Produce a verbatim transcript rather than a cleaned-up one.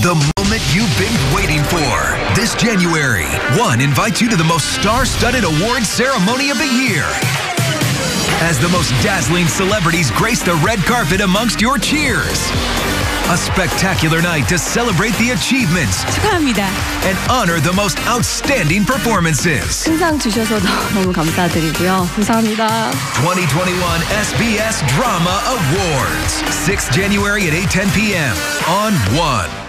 The moment you've been waiting for. This January, One invites you to the most star-studded awards ceremony of the year. As the most dazzling celebrities grace the red carpet amongst your cheers. A spectacular night to celebrate the achievements 축하합니다. and honor the most outstanding performances. 큰 상 주셔서 너무 감사드리고요. 감사합니다. twenty twenty-one S B S Drama Awards. sixth January at eight ten p m on One.